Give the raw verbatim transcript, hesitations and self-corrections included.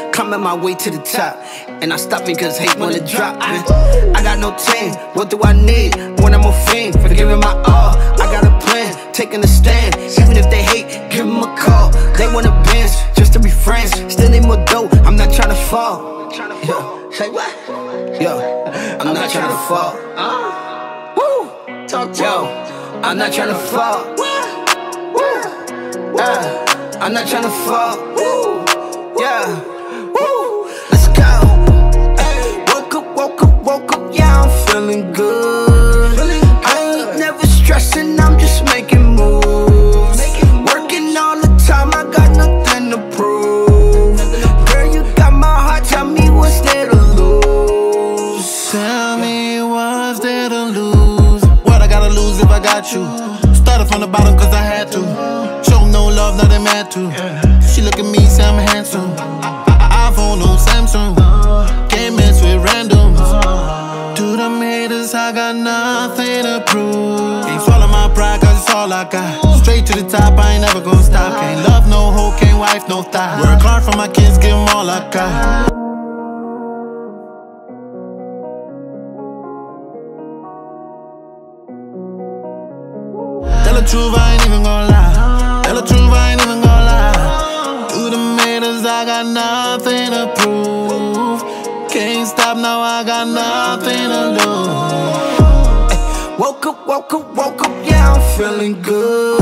climbing my way to the top, and I stop because hate wanna drop, man. I got no team, what do I need when I'm a fiend? For giving my all, I got a plan, taking a stand. Even if they hate, give them a call. They wanna bench, just to be friends. Still need more dough, I'm not tryna fall. Yo, say what? Yo, I'm not tryna fall. Woo, talk to yo, I'm not tryna fall. Uh, I'm not tryna fall. Yeah, woo, let's go. Ay, woke up, woke up, woke up, yeah, I'm feeling good. I ain't never stressing, I'm just making moves. Working all the time, I got nothing to prove. Girl, you got my heart, tell me what's there to lose. Tell me what's there to lose. What I gotta lose if I got you? Started from the bottom cause I had to. Show no love, nothing mad to. She look at me, say I'm handsome. iPhone, no Samsung. Can't mess with randoms. To them haters, I got nothing to prove. Can't swallow my pride cause it's all I got. Straight to the top, I ain't never gonna stop. Can't love no hoe, can't wife no thigh. Work hard for my kids, give them all I got. Tell the truth, I ain't even gonna lie. Tell the truth, I ain't even gonna lie. To the haters, I got nothing to prove. Can't stop now, I got nothing to lose. Woke up, woke up, woke up, yeah, I'm feeling good.